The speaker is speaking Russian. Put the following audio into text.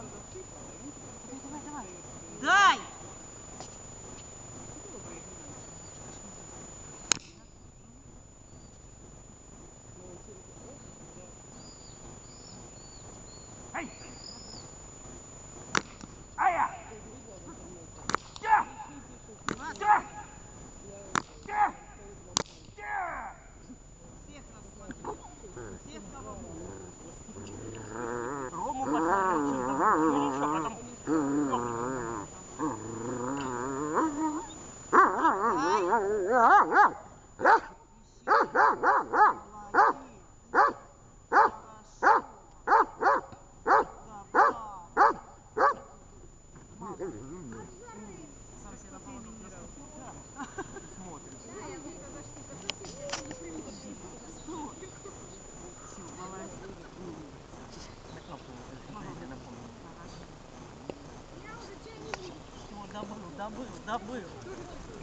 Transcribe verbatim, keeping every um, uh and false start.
Давай, давай, давай. Дай! Ай! Ая! Я! Я! Я! Я! Всех рассмотрел. Всех, кого можно. Рому посмотрел, что там. Ну ничего, потом... Добыл, добыл, добыл.